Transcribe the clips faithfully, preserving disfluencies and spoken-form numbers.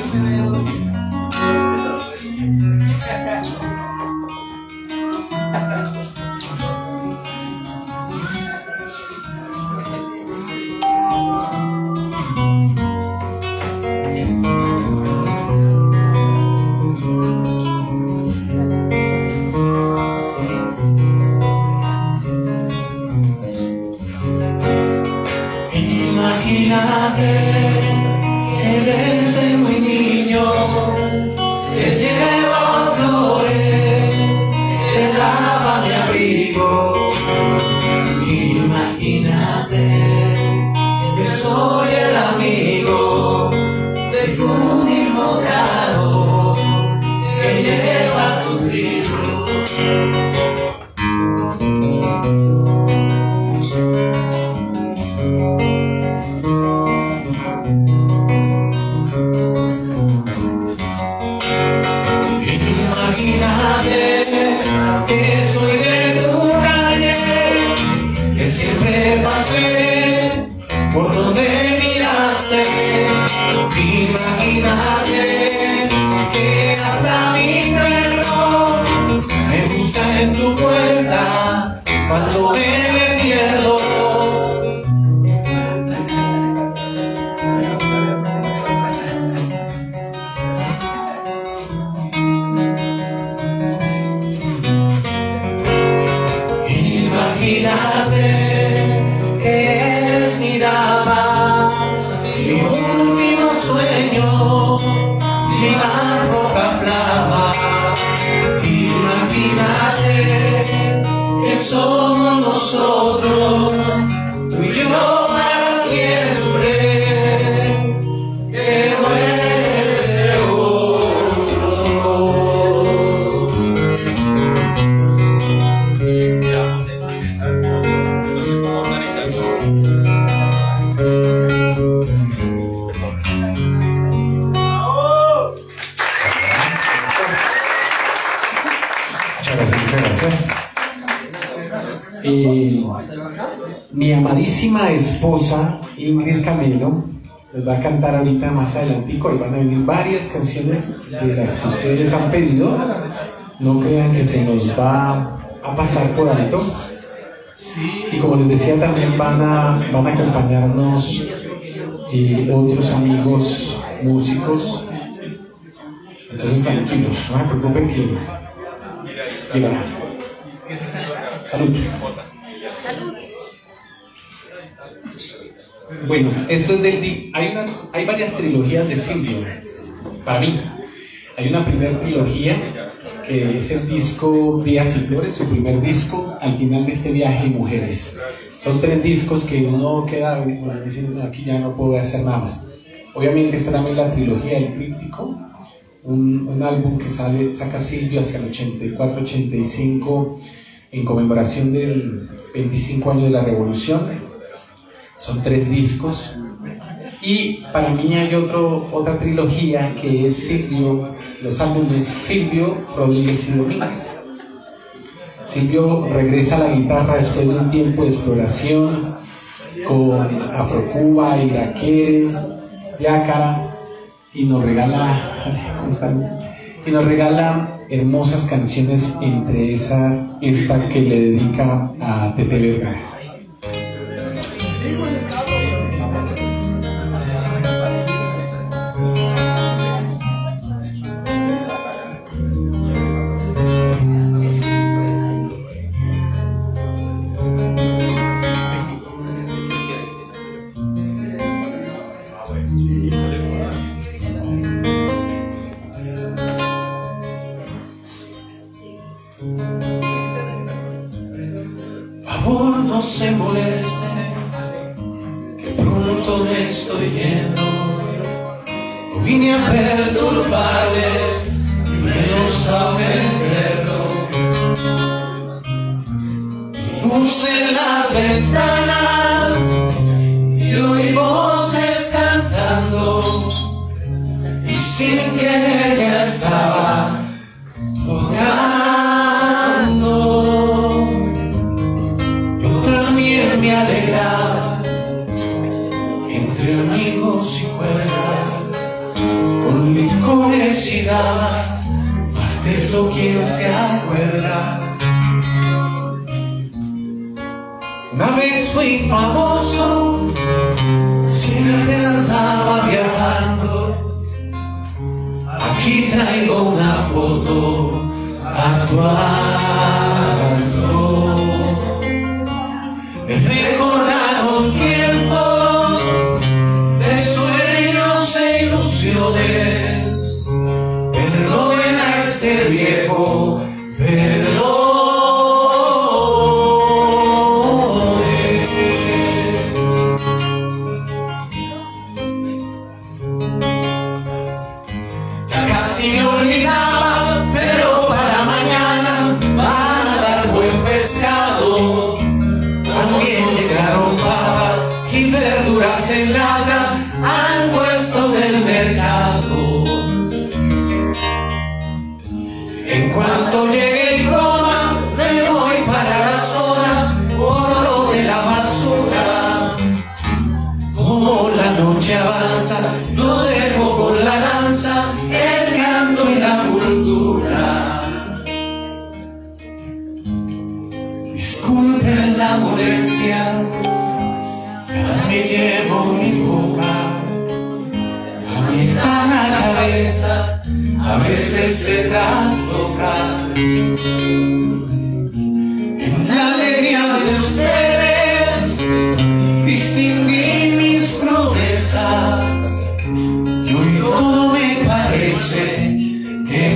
Imagínate que desde muy niño te llevo flores, te daba mi abrigo. Imagínate que soy el amigo de tu mismo grado que lleva tus libros. Imagínate que soy de tu calle, que siempre pasé por donde miraste. Imagínate que hasta mi perro me busca en tu puerta cuando me le pierdo. Imagínate que eres mi dama, mi último sueño, mi más roja flama. Imagínate que somos nosotros, tú y yo para siempre, que no eres de otro. Muchas gracias, muchas gracias. Eh, mi amadísima esposa Ingrid Camelo les va a cantar ahorita más adelantico. Ahí van a venir varias canciones de las que ustedes han pedido. No crean que se nos va a pasar por alto. Y como les decía, también van a, van a acompañarnos eh, otros amigos músicos. Entonces tranquilos, no se preocupen que llegará. Salud. Bueno, esto es del... Di hay, una, hay varias trilogías de Silvio, para mí. Hay una primera trilogía que es el disco Días y Flores, su primer disco, Al final de este viaje y Mujeres. Son tres discos que uno queda diciendo, no, aquí ya no puedo hacer nada más. Obviamente está también la trilogía del Tríptico, un, un álbum que sale, saca Silvio hacia el ochenta y cuatro ochenta y cinco en conmemoración del veinticinco años de la Revolución. Son tres discos. Y para mí hay otro, otra trilogía que es Silvio, los álbumes Silvio, Rodríguez y Domínguez. Silvio regresa a la guitarra después de un tiempo de exploración con Afrocuba, Iraquere, Yácara, y nos regala y nos regala hermosas canciones, entre esas esta que le dedica a Tete Vergara. Favor, no se moleste, que pronto me estoy yendo. No vine a perturbarles, ni menos a ofenderlos. Luz en las ventanas y oí voces cantando, y sin querer ya estaba tocando. Me alegraba entre amigos y cuerdas, con licores y damas, más de eso quién se acuerda. Una vez fui famoso, siempre andaba viajando. Aquí traigo una foto actuando. Recordaron tiempos de sueños e ilusiones. Perdonen a este viejo, perdón. En latas al puesto del mercado. En cuanto llegue el coma, me voy para la zona por lo de la basura. Como la noche avanza, lo dejo con la danza, el canto y la cultura. Disculpen la molestia, me llevo mi boca, a mi la cabeza, a veces se trastoca. En la alegría de ustedes distinguí mis promesas, y hoy todo me parece que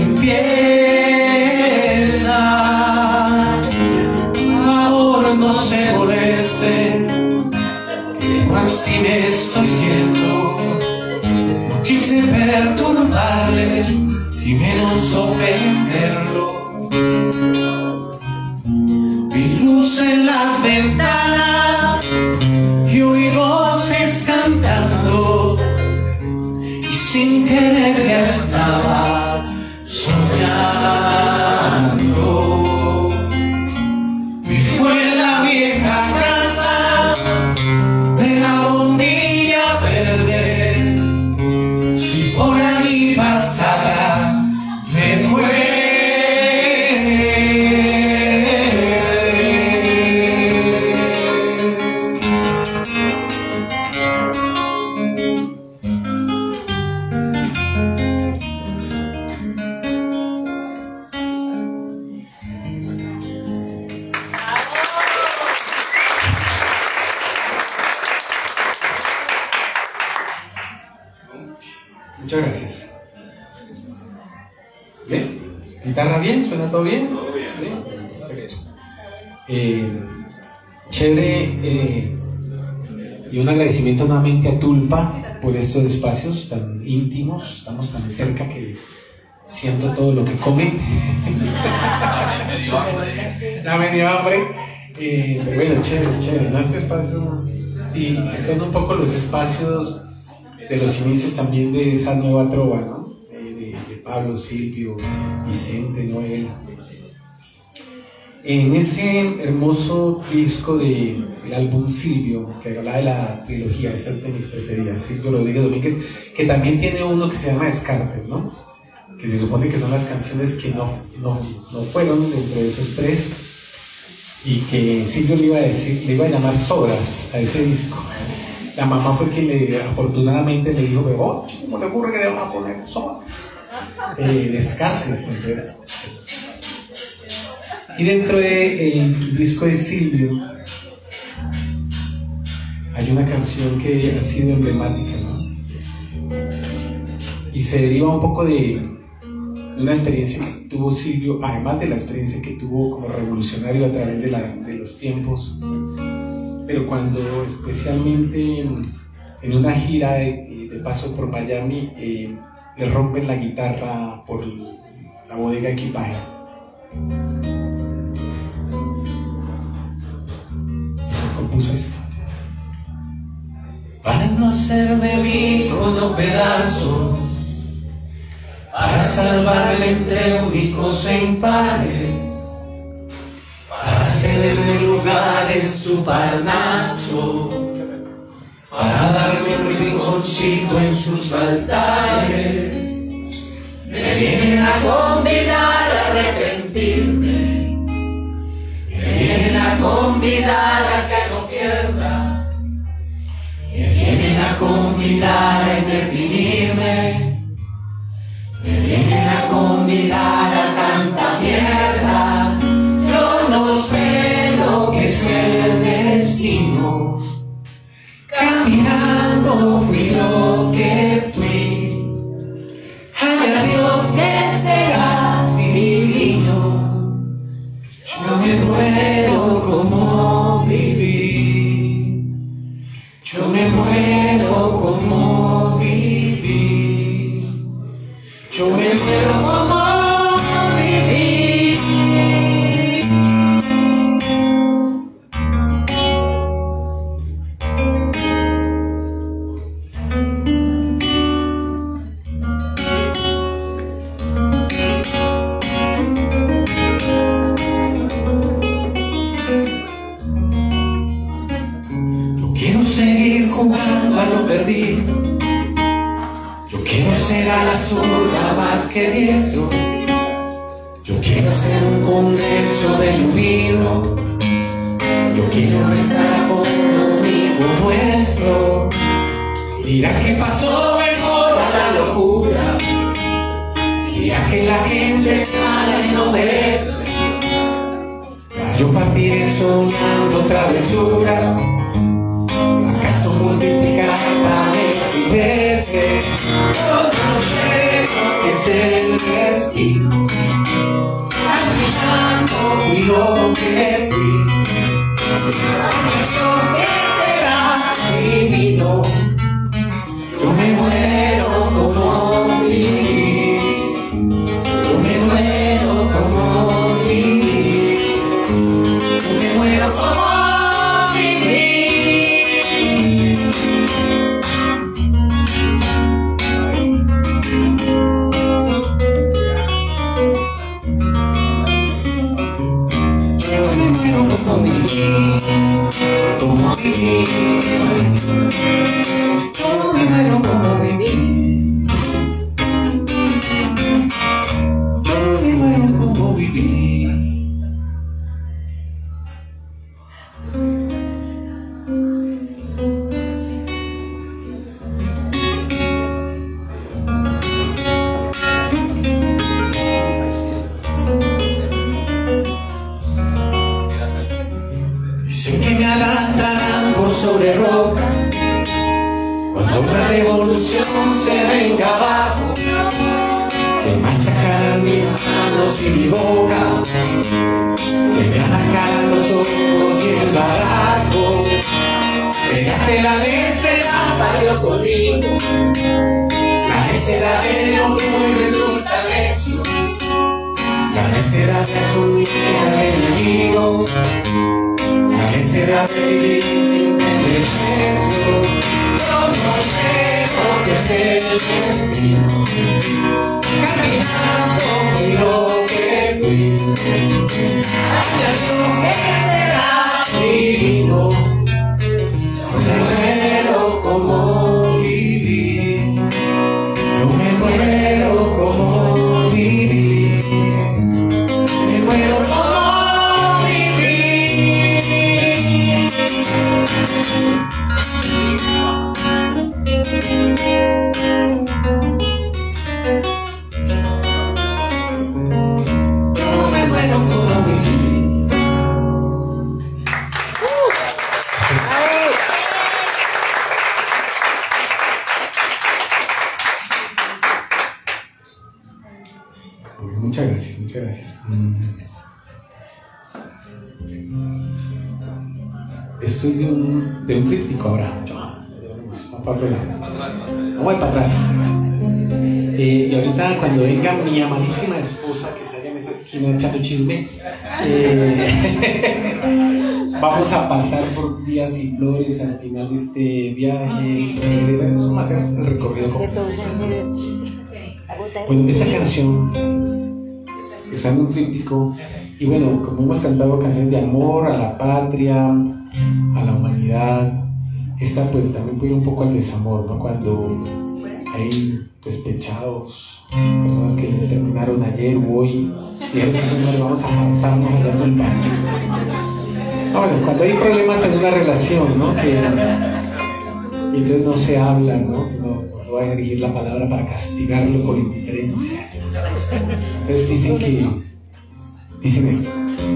empieza. Ahora no se moleste, así me estoy yendo. No quise perturbarles y menos ofenderlos. Vi luz en las ventanas y oí voces cantando, y sin querer ya estaba soñando. Y fue en la vieja casa de la bombilla verde, si por ahí pasara, recuerde. Muchas gracias. ¿Bien? ¿Guitarra bien? ¿Suena todo bien? Todo bien. ¿Sí? Perfecto. Eh, chévere, eh, y un agradecimiento nuevamente a Tulpa por estos espacios tan íntimos. Estamos tan cerca que siento todo lo que comen. Me dio hambre. Ya me dio hambre. Eh, pero bueno, chévere, chévere. ¿No? Este espacio, y son un poco los espacios de los inicios también de esa nueva trova, ¿no? De, de, de Pablo, Silvio, Vicente, Noel. En ese hermoso disco del álbum Silvio, que habla de la trilogía, esa es de mis preferidas, Silvio Rodríguez Domínguez, que también tiene uno que se llama Descartes, ¿no? Que se supone que son las canciones que no, no, no fueron dentro de esos tres, y que Silvio le iba a decir, le iba a llamar Sobras a ese disco. La mamá fue quien le, afortunadamente le dijo, oh, ¿cómo te ocurre que le van a poner Sobras? Eh, Descartes, entonces. Y dentro del disco de Silvio hay una canción que ha sido emblemática, ¿no? Y se deriva un poco de una experiencia que tuvo Silvio, además de la experiencia que tuvo como revolucionario a través de, la, de los tiempos, pero cuando especialmente en, en una gira de, de paso por Miami, eh, le rompen la guitarra por la bodega Equipaje. Se compuso esto. Para no hacer de mí unos pedazos, para salvarme entre únicos e impares, para cederme lugar en su Parnaso, para darme un rinconcito en sus altares, convidar a que no pierda, me vienen a convidar a indefinirme, me vienen a convidar a tanta mierda. Yo no sé lo que es el destino, caminando fui lo que fui. Ay, adiós, ¿qué será divino? Yo me muero como viví, yo me muero como viví, yo me muero como viví. Seguir jugando a lo perdido, yo quiero ser a la zurda más que diestro, yo quiero hacer un congreso del unido, yo quiero estar con lo único nuestro. Mira que pasó en toda la locura, mira que la gente es mala y no merece, yo partiré soñando travesuras, multiplicar panes y peces. Yo no sé lo que es el destino, caminando fui lo que fui. No sé si será divino, yo me muero como viví, yo me muero como viví, yo me muero como viví. Como viví, como viví, yo me muero como viví, yo me muero como viví. Sé que me arrastrarán por sobre rocas cuando una revolución se venga abajo, que machacarán mis manos y mi boca, que me arrancarán los ojos y el barajo. Pégate la necedad, parió conmigo, la necedad de lo que hoy resulta necio, la necedad de asumir al enemigo, la necedad de vivir sin desprecio. Yo no sé lo que es el destino, caminando fui lo que fui. Ay, no sé qué será divino, yo me muero como viví, yo me muero como viví, me muero como viví. Yo me muero como viví. Muchas gracias, muchas gracias. Esto es de un, de un tríptico ahora. Vamos para otro lado. Vamos para atrás. Eh, y ahorita cuando venga mi amadísima esposa, que está allá en esa esquina echando chisme, eh, vamos a pasar por Días y Flores al final de este viaje. Vamos a hacer el recorrido completo. Bueno, esa canción está en un tríptico. Y bueno, como hemos cantado canciones de amor a la patria, a la humanidad, esta pues también puede ir un poco al desamor, ¿no? Cuando hay despechados, personas que les terminaron ayer o hoy, y ahora vamos a hartarnos allá todo el baño. Bueno, cuando hay problemas en una relación, ¿no? Que, y entonces no se habla, ¿no? No, no voy a dirigir la palabra para castigarlo con indiferencia. Entonces dicen que, dicen esto.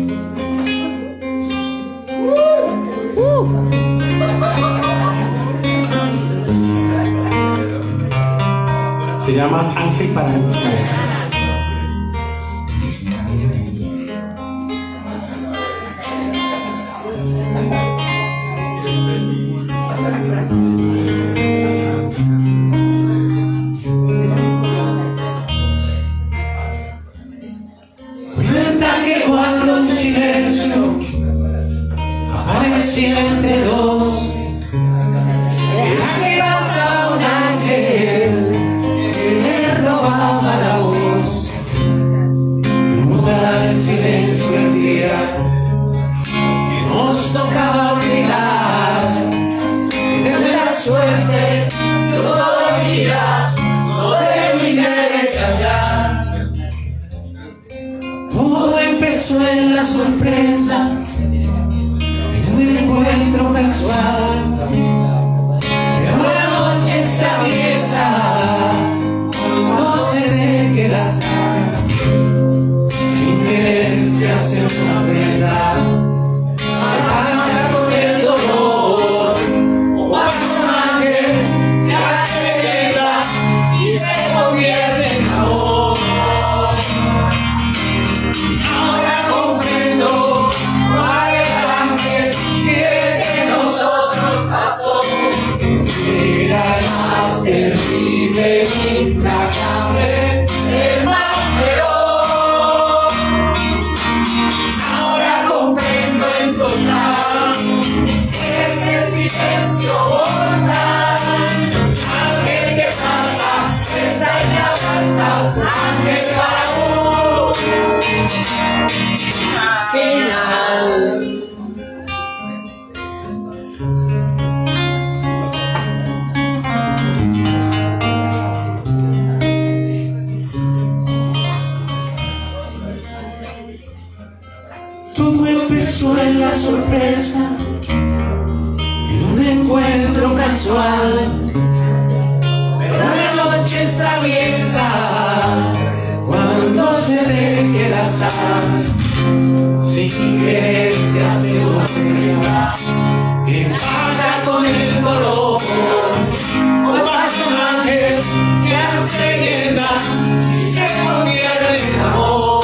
Se llama Ángel para mí. Cuenta que cuando un silencio aparecía entre dos, era que pasaba un ángel que le robaba la voz. Muda el silencio el día que nos tocaba olvidar, y de la suerte todavía no terminé de callar. Todo empezó en la sorpresa, en un encuentro casual, en una noche extraviesa, cuando se deje la sal, sin querer se hace una verdad, arranca con el dolor, o más un ángel se hace leyenda y se convierte en amor. Ahora comprendo cuál es el ángel que entre nosotros pasó. Era el más terrible, implacable, el más feroz. Ahora comprendo en total ese silencio mortal. Ángel que pasa, besa y me abraza, ángel para un final. Todo empezó en la sorpresa, en un encuentro casual, pero una noche extraviesa, cuando se deje la sal, sin querer se hace una pena que paga con el dolor. O pasa un ángel, se hace leyenda y se convierte en amor.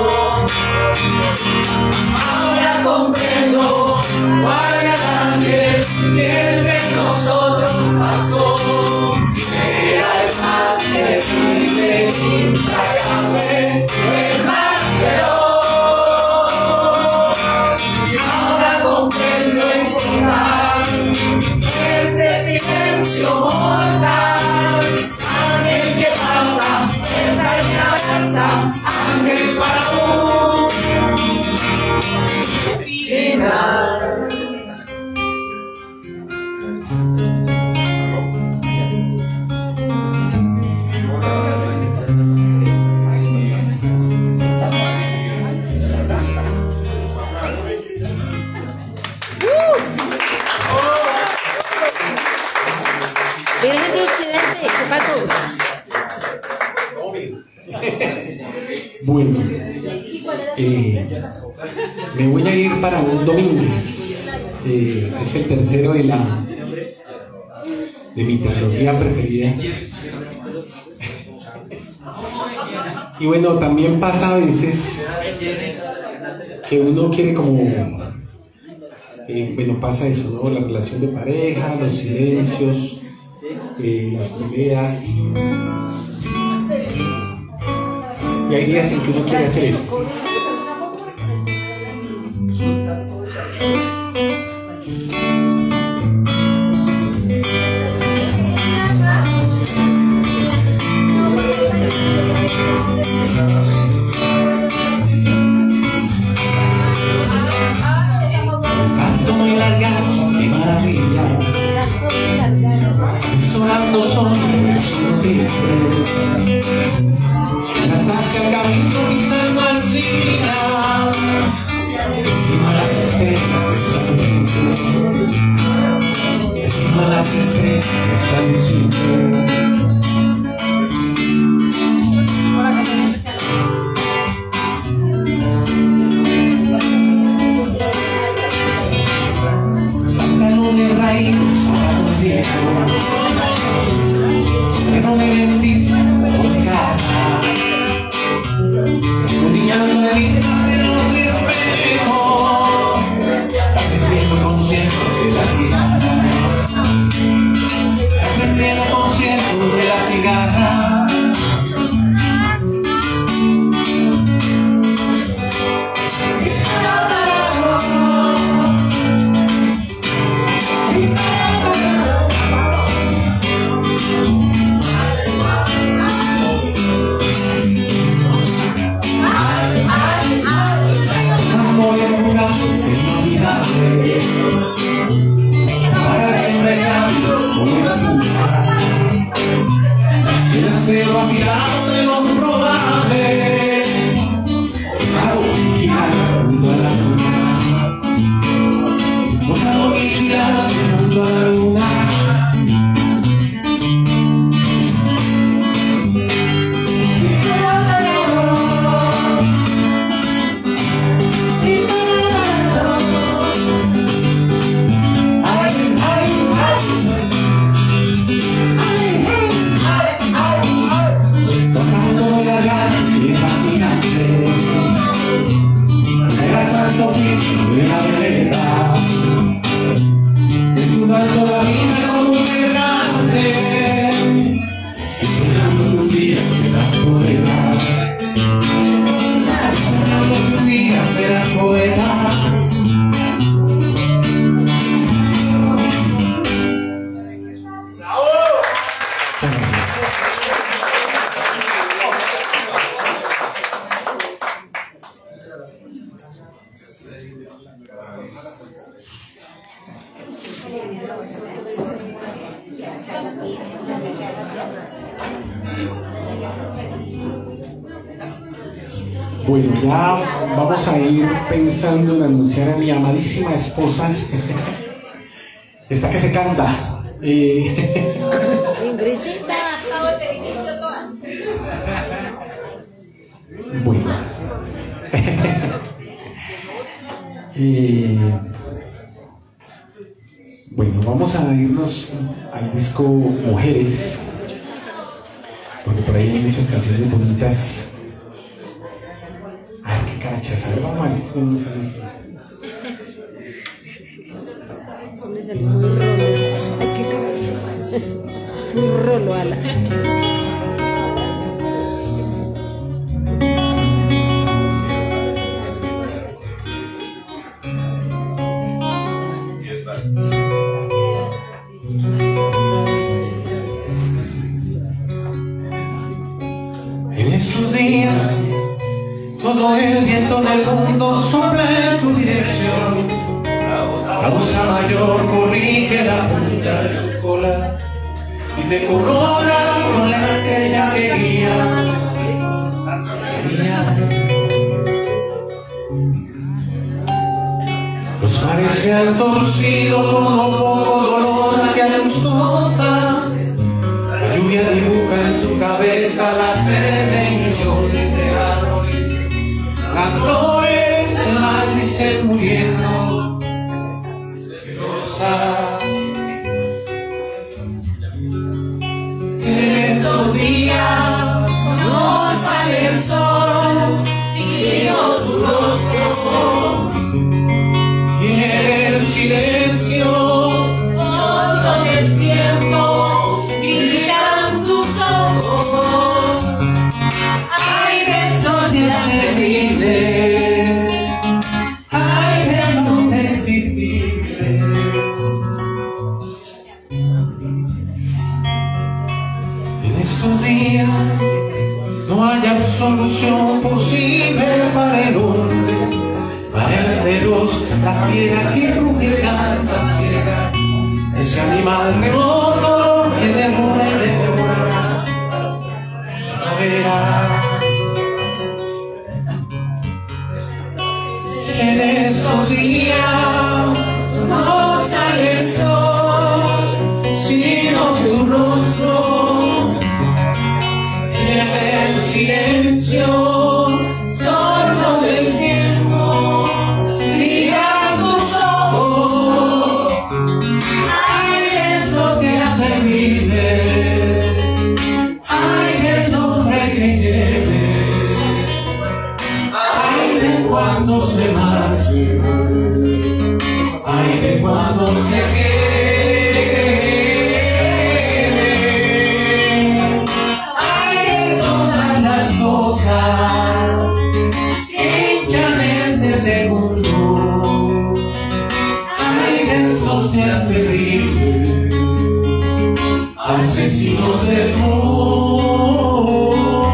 Ahora comprendo cuál era el ángel que entre nosotros pasó. Era el más terrible, implacable, el más feroz. Ahora comprendo en total ese silencio mortal. Ángel que pasa, besa y me abraza, ángel para un final. Virgen de Occidente, ¿qué pasó? Bueno, eh, me voy a ir para un Domínguez. Eh, es el tercero de la de mi trilogía preferida. Y bueno, también pasa a veces que uno quiere como eh, bueno, pasa eso, ¿no? La relación de pareja, los silencios, eh, las peleas. Y hay días en que uno quiere hacer eso. Tanto muy largas, qué maravilla. Sonando son, eso no tiene. Lanzarse al camino pisando al final, destino a las estrellas. están diciendo. De raíz, que no me bendice con cara, escudriñando heridas en los espejos, aprendiendo conciertos de la cigarra, aprendiendo conciertos de la cigarra. Se va mirando de lo probable, hago girar junto a la luna, hago girar junto a la luna. De la vereda, disfrutando la vida como un errante, y soñando que un día serás poeta, y soñando que un día serás poeta. Bueno, ya vamos a ir pensando en anunciar a mi amadísima esposa, esta que se canta. Eh... Ingresita. Bueno. eh... Bueno, vamos a irnos al disco Mujeres, porque por ahí hay muchas canciones bonitas. Ay, qué carachas, a ver, vamos a ver cómo sale esto. Eso me salió muy rolo. Ay, qué carachas. Muy rolo, ala. En esos días todo el viento del mundo sopla en tu dirección. La osa mayor corrige la punta de su cola y te corona con la estrella que guía. Los mares se han torcido como poco dolor hacia tus costas. La lluvia dibuja en su cabeza la sed de millones de árboles. Las flores se maldicen muriendo. Rosa. En esos días no sale el sol, sino tu rostro. Y en el silencio todo el tiempo brillan tus ojos. Ay, de esos días terribles, ay, de esos terribles. En estos días no hay absolución posible para el hombre. Para el feroz, la fiera que ruge canta ciega, ese animal remoto que devora y devora, no verá. En esos días no sale el sol, sino silencio, sordo del tiempo, mira tus ojos. Ay, eso que hace vivir, ay, el nombre que tiene, ay, de cuando se marche, ay, de cuando se quede. Hinchanes de segundo, hay de esos días terribles, asesinos del mundo.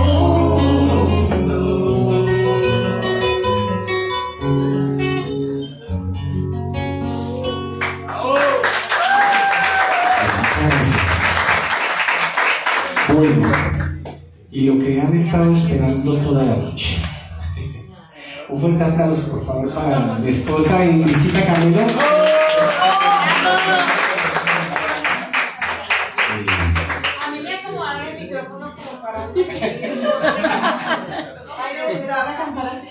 Bueno, y lo que han estado esperando toda la noche. Un fuerte aplauso, por favor, para mi esposa Inesita Camilo. A mí me acomodaron el micrófono como para... Ay, no, me da a cantar así.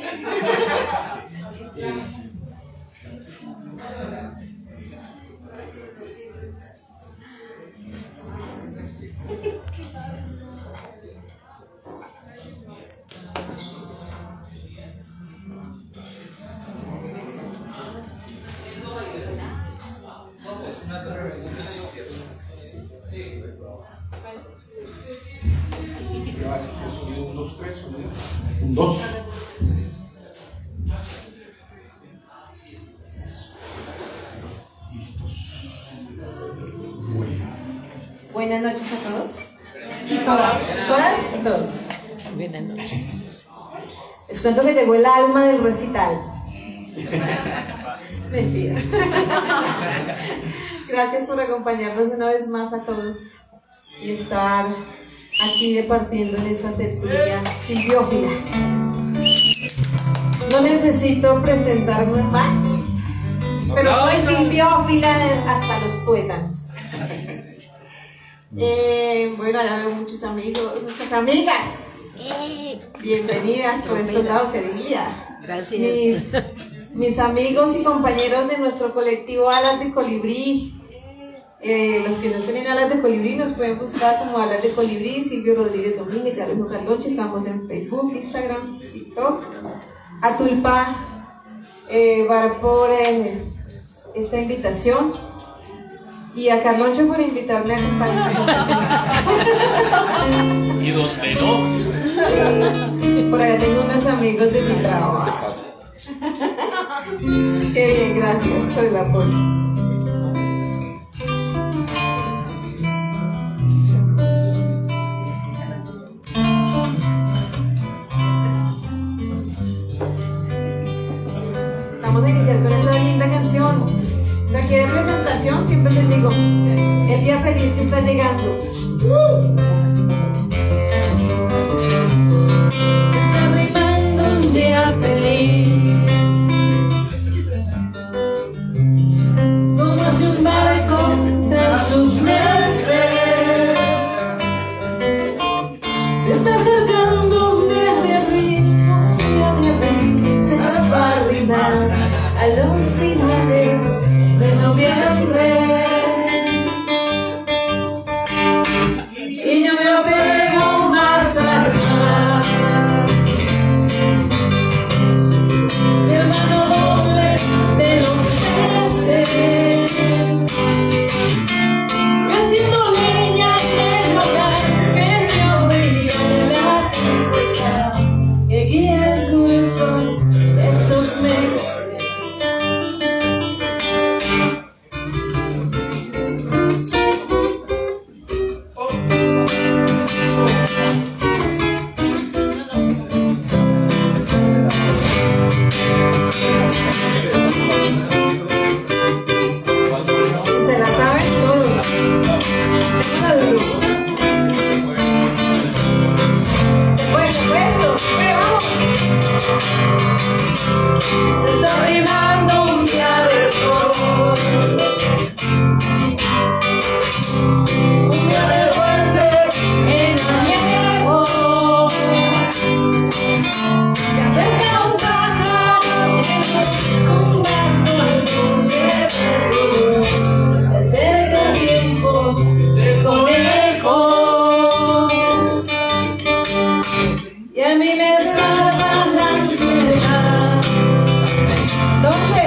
Un, dos, tres, un, dos. Listos. Bueno. Buenas noches a todos. Y todas. Todas y todos. Buenas noches. Les cuento que llegó el alma del recital. Mentiras. Gracias por acompañarnos una vez más a todos y estar aquí departiendo en esta tertulia silviófila. No necesito presentarme más, pero soy silviófila hasta los tuétanos. Eh, bueno, allá veo muchos amigos, muchas amigas. Bienvenidas por estos lados, Edilia. Gracias. Mis, mis amigos y compañeros de nuestro colectivo Alas de Colibrí. Eh, los que no tienen Alas de Colibrí nos pueden buscar como Alas de Colibrí, Silvio Rodríguez Domínguez, Carlos Carlonche. Estamos en Facebook, Instagram, TikTok. A Tulpa eh, Bar por eh, esta invitación y a Carlonche por invitarme a acompañar. Y donde no. Por allá tengo unos amigos de mi trabajo. Qué bien, gracias por el apoyo. Vamos a iniciar con esta linda canción. De aquí de presentación siempre les digo, el día feliz que está llegando. Está arribando un día feliz, como hace un barco tras sus meses. Se está acercando un día de abril, un día de abril. Se va a arribar a los finales de noviembre. Y no me apego más allá. Mi hermano doble de los peces, creciendo leña en el hogar que yo veía de la tempestad que guía el corazón de estos meses. Se la saben todos. Tengo una de luz. Se puede, se puede esto. ¡Eh, vamos! Se está arribando un día de sol, un día de fuentes en el niego. y a mí me escapa la ansiedad. ¿Dónde?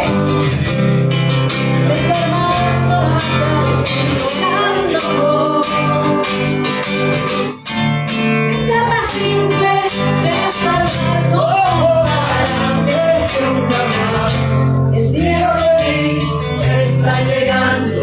Desarmando atrás, tocando. Escapa simple, desarmando para presionar. El día feliz está llegando.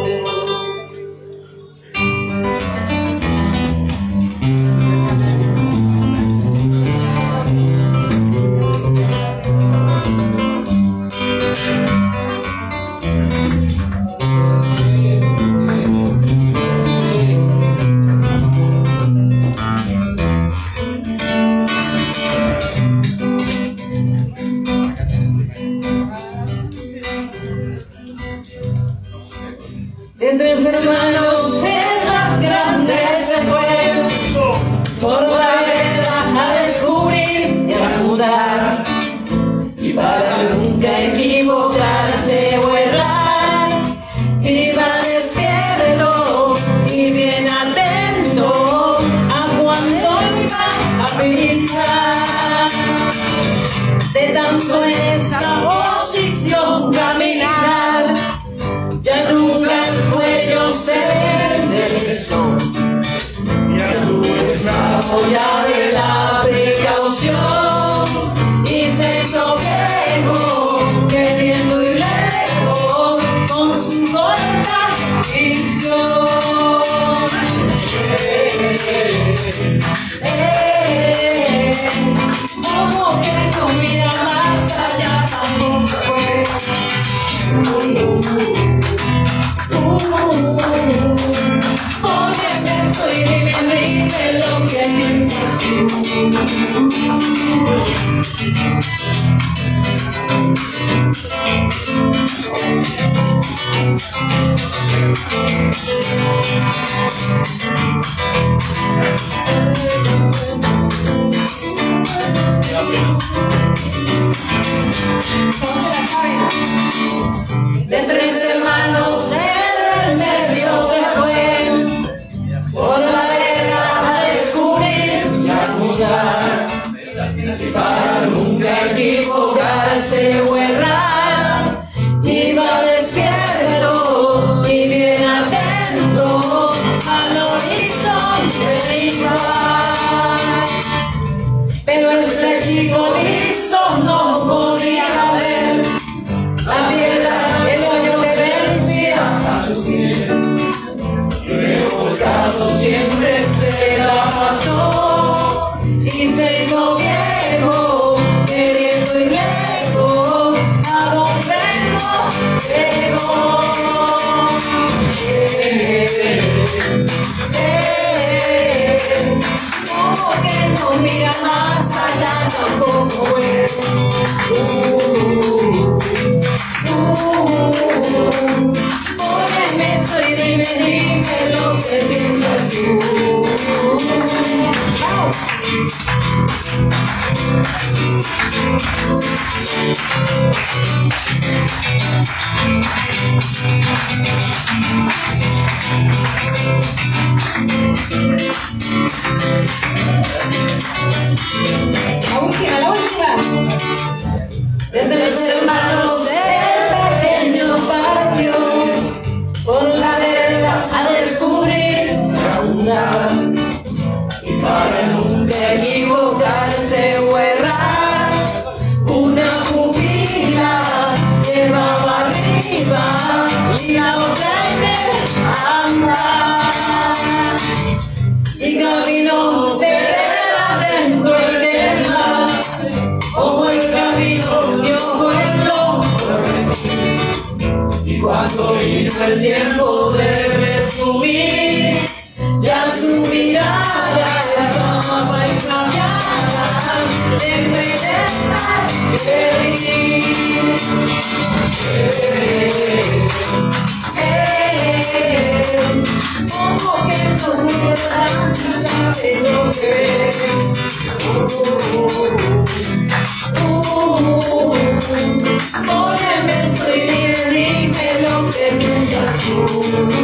Entre los hermanos el más grande se fue por la vereda a descubrir y a mudar, y para nunca equivocarse o errar, iba despierto y bien atento a cuando iba a pisar. De tanto en esa posición caminar, ya nunca el cuello se enderezó, y anduvo ya de la precaución, y se hizo viejo, queriendo ir lejos con su corta visión. Eh, eh, como que no mira más allá, tampoco fue. Uh, Dime lo que piensas tú. ¿Cómo se la saben? De tres hermanos el medio se fue por la vereda a descubrir y a mudar, y para nunca equivocarse o errar, iba despierto y bien atento al horizonte iba. Pero ese chico liso no podía ver la piedra, el hoyo que vencía a su pie. Revolcado siempre se la pasó y se hizo viejo, queriendo ir lejos a donde no llegó. Eh, eh, como que no mira más allá, tampoco es. Uh, uh, Óyeme, estoy, dime, dime lo que piensas tú. Vamos. La última, la última. Desde los hermanos el pequeño patio, por la vereda a descubrir a andar, y para nunca equivocarse o errar, una pupila llevaba arriba y la otra en el andar, y caminó de vereda dentro y demás, como el camino que ojo en lo. Y cuando vino el tiempo de resumir, ya su mirada estaba extraviada en belleza querir. Eh, eh, como que no mira sabe lo que es. Uh, uh, uh, Óyeme, soy libre, dime lo que piensas tú.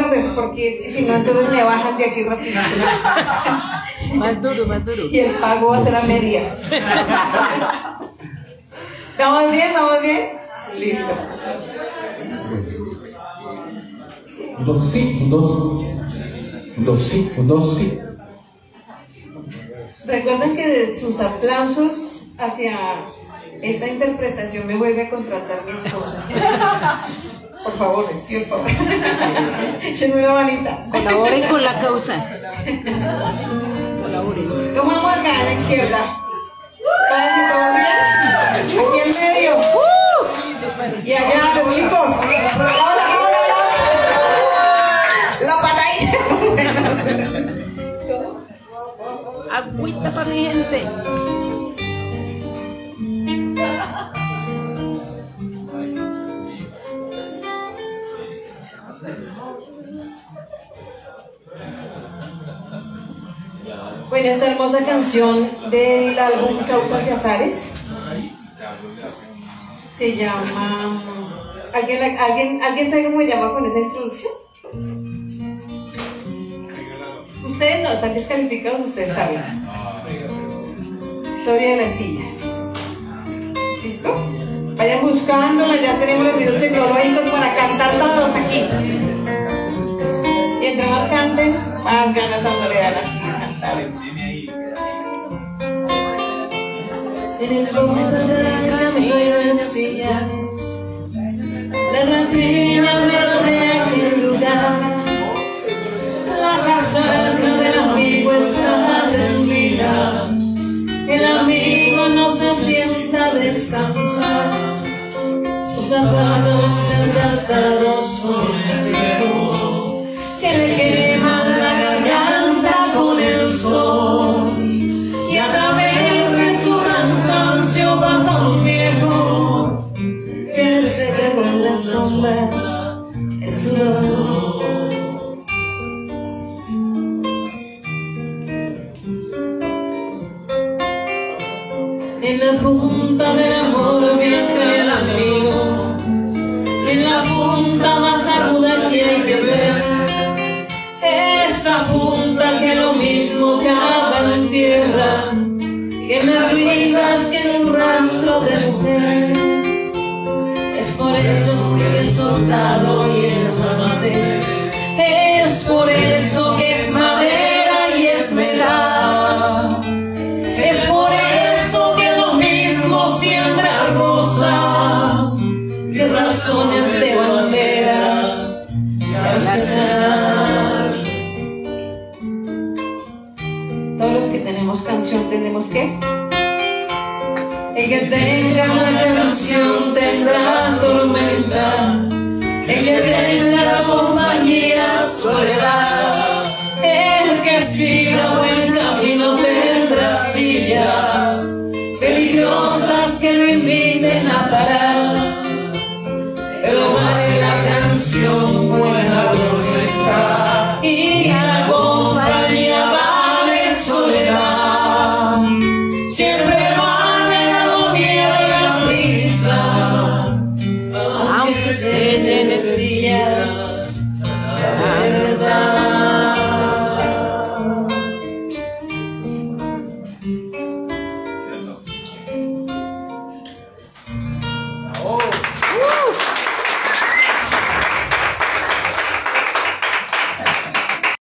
fuertes, porque es que si no, entonces me bajan de aquí rápido. Más duro, más duro. Y el pago va a ser a medias. ¿Vamos bien? ¿Vamos bien? Listo. Un dos sí, un dos. Un dos sí, un dos sí. Recuerden que de sus aplausos hacia esta interpretación me vuelve a contratar mi esposa. Por favor, les pido por favor. Échenme una manita. Colaboren con la causa. Colaboren. ¿Cómo vamos acá a la izquierda? ¿Todas y todos bien? Aquí en medio. Y allá los chicos. Hola, hola, hola. La patadita. Agüita para mi gente. Bueno, esta hermosa canción del álbum Causas y Azares se llama... ¿Alguien, alguien, ¿Alguien sabe cómo se llama con esa introducción? Ustedes no, están descalificados, ustedes saben. Historia de las sillas. ¿Listo? Vayan buscándola, ya tenemos los videos tecnológicos para cantar todos aquí. Y entre más canten, más ganas a uno le dan a cantar. En el borde del camino hay unas sillas, la rapiña verde aquel lugar. La casa del amigo está rendida, el amigo no se sienta a descansar, sus zapatos desgastados son frío, que le queman la garganta con el sol, y a través de su cansancio pasa un viejo que seca con las sombras el sudor. En la punta del amor viaja el amigo, en la punta más aguda que hay que ver, esa punta que lo mismo cava en tierra, que me ruinas que en un rastro de mujer. Es por eso que es soldado y es madera, es por eso que es madera y es verdad, es por eso que lo mismo siembra rosas, de razones de banderas y arsenal. Todos los que tenemos canción tenemos que el que tenga una canción tendrá tormenta, el que tenga compañía soledad.